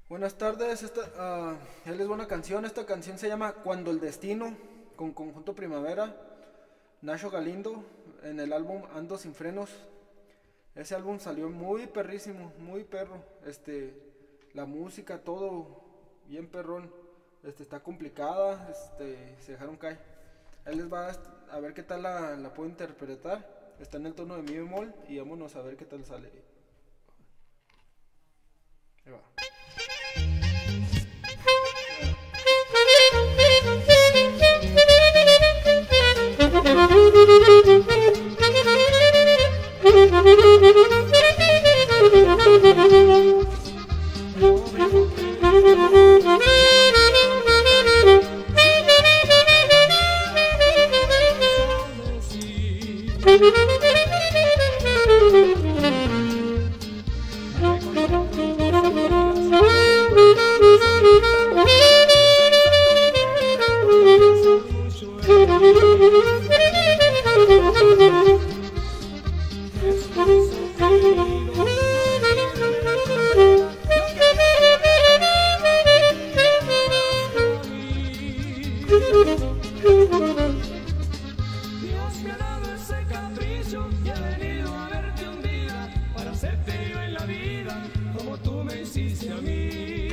Buenas tardes, él es buena canción. Esta canción se llama Cuando el Destino, con Conjunto Primavera, Nacho Galindo, en el álbum Ando Sin Frenos. Ese álbum salió muy perrísimo, muy perro. La música, todo bien perrón. Está complicada, se dejaron caer. Él les va a ver qué tal la puede interpretar. Está en el tono de mi bemol y vámonos a ver qué tal sale. Ahí va. Dios me ha dado ese capricho y he venido a verte un día para hacerte yo en la vida como tú me hiciste a mí.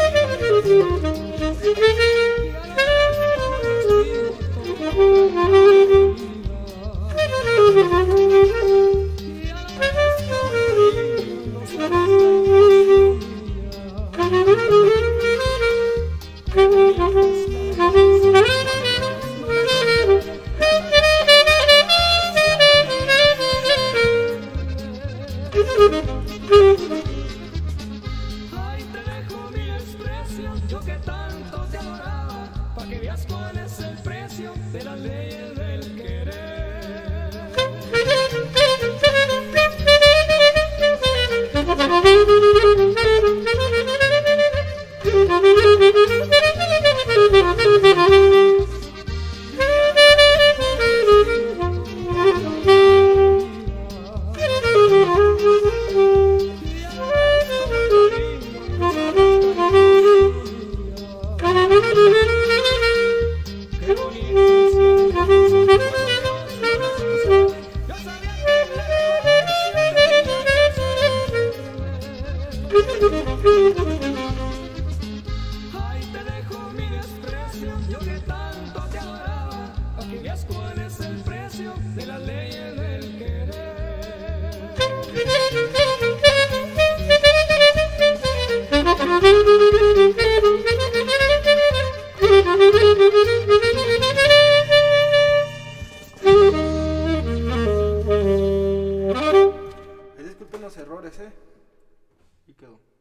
Ay, te dejo mi desprecio, yo que tanto te adoraba, pa' que veas cuál es el precio de las leyes del querer. Qué bonito es yo sabía ay, te dejo mi desprecio, yo que tanto te adoraba, pa' que veas cuál es el precio de las leyes del querer. Disculpen los errores, y quedó.